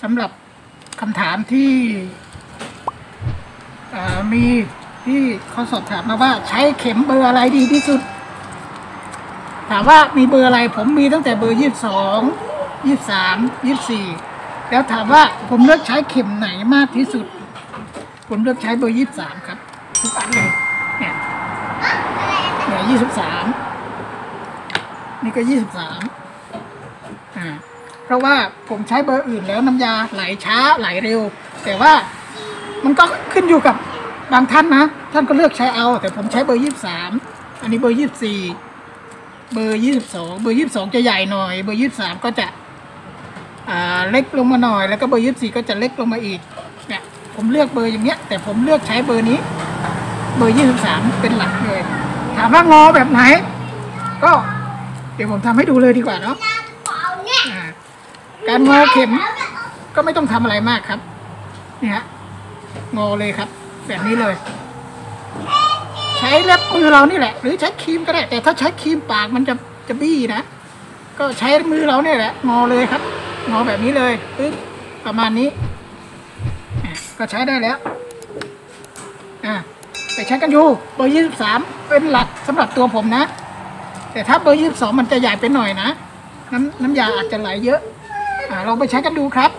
ำหรับคำถามที่มีที่เขาสอบถามมาว่าใช้เข็มเบอร์อะไรดีที่สุดถามว่ามีเบอร์อะไรผมมีตั้งแต่เบอร์22 23 24แล้วถามว่าผมเลือกใช้เข็มไหนมากที่สุดผมเลือกใช้เบอร์23ครับทุกอันเลยเนี่ย23นี่ก็23เพราะว่าผมใช้เบอร์อื่นแล้วน้ำยาไหลช้าไหลเร็วแต่ว่ามันก็ขึ้นอยู่กับบางท่านนะท่านก็เลือกใช้เอาแต่ผมใช้เบอร์23อันนี้เบอร์24เบอร์22เบอร์22จะใหญ่หน่อยเบอร์23ก็จะเล็กลงมาหน่อยแล้วก็เบอร์24ก็จะเล็กลงมาอีกเนี่ยผมเลือกเบอร์อย่างเงี้ยแต่ผมเลือกใช้เบอร์นี้เบอร์23เป็นหลักเลยถามว่างอแบบไหนก็เดี๋ยวผมทำให้ดูเลยดีกว่าเนาะการงอเข็มก็ไม่ต้องทำอะไรมากครับนี่ฮะงอเลยครับแบบนี้เลยใช้เล็บมือเรานี่แหละหรือใช้ครีมก็ได้แต่ถ้าใช้ครีมปากมันจะบี้นะก็ใช้มือเราเนี่ยแหละงอเลยครับงอแบบนี้เลยปึ๊บประมาณนี้ก็ใช้ได้แล้วไปใช้กันอยู่เบอร์23เป็นหลักสำหรับตัวผมนะแต่ถ้าเบอร์22มันจะใหญ่ไปหน่อยนะน้ำยาอาจจะไหลเยอะลองไปใช้กันดูครับ